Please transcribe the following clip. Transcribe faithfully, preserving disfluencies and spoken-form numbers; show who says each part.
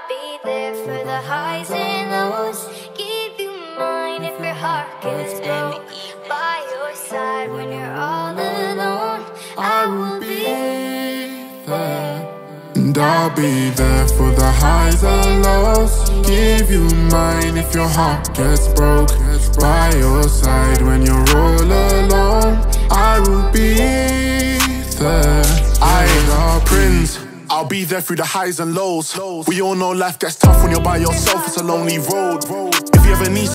Speaker 1: be there for the highs and lows. Give you mine if your heart gets broke. By your side when you're all alone, I will be there.
Speaker 2: And I'll be there for the highs and lows. Give you mine if your heart gets broke. By your side when you're all alone, I will be there.
Speaker 3: I am Prince, I'll be there through the highs and lows. We all know life gets tough when you're by yourself, it's a lonely road. If you ever need